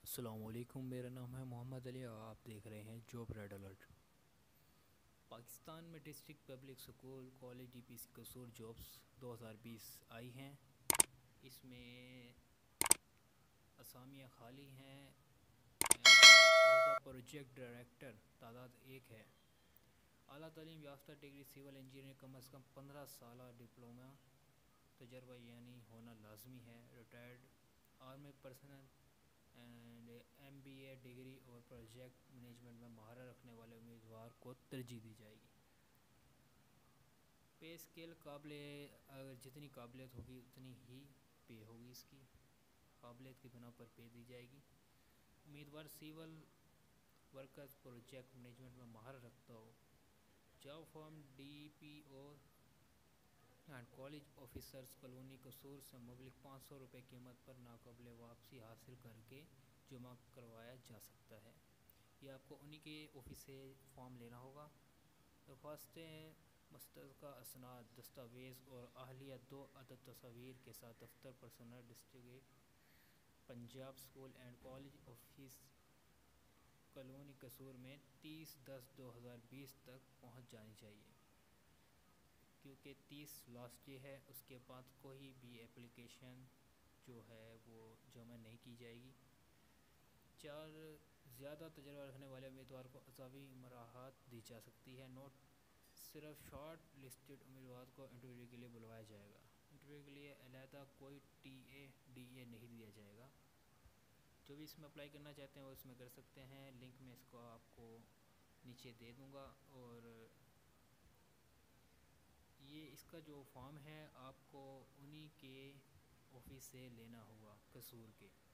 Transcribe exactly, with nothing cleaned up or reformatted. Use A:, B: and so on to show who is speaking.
A: السلام علیکم، میرا نام ہے محمد علی اور آپ دیکھ رہے ہیں جاب ریڈ الرٹ۔ پاکستان میں district public school college D P S Kasur jobs دو ہزار بیس آئی ہیں۔ اس میں اسامیاں خالی ہیں۔ عہدہ پروجیکٹ ڈائریکٹر، تعداد ایک ہے۔ اعلیٰ تعلیم یافتہ ڈگری سول انجینئرنگ، کم از کم پندرہ سالہ ڈپلومہ تجربہ یعنی ہونا لازمی ہے۔ Retired army personnel and M B A degree اور پروجیکٹ مینجمنٹ میں مہارت رکھنے والے امیدوار کو ترجیح دی جائے گی۔ پے اسکیل قابل اگر جتنی قابلیت ہوگی اتنی ہی پے ہوگی، اس کی قابلیت کی بنا پر پے دی جائے گی۔ امیدوار سیول ورکرز پروجیکٹ مینجمنٹ میں مہارت رکھتا ہو۔ Job form D P O and college officers colony Kasur سے مبلغ پانچ سو روپے قیمت پر ناقابل واپسی حاصل کر کے جمع کروایا جا سکتا ہے۔ یہ آپ کو انہی کے آفس سے فارم لینا ہوگا۔ درخواستیں مستحقہ اسناد، دستاویز اور اہلیہ دو عدد تصاویر کے ساتھ دفتر personnel district Punjab school and college office colony Kasur میں تیس دس دو ہزار بیس تک پہنچ جانی چاہیے، کیونکہ تیس لاسٹ ڈے ہے۔ اس کے بعد کوئی بھی اپلیکیشن جو ہے وہ جمع نہیں کی جائے گی۔ چار زیادہ تجربہ رکھنے والے امیدوار کو اضافی مراحت دی جا سکتی ہے۔ نوٹ: صرف شارٹ لسٹڈ امیدوار کو انٹرویو کے لیے بلوایا جائے گا۔ انٹرویو کے لیے علیحدہ کوئی ٹی اے ڈی اے نہیں دیا جائے گا۔ جو بھی اس میں اپلائی کرنا چاہتے ہیں وہ اس میں کر سکتے ہیں۔ لنک میں اس کو آپ کو نیچے دے دوں گا، اور یہ اس کا جو فارم ہے آپ کو انہی کے آفس سے لینا ہوگا قصور کے۔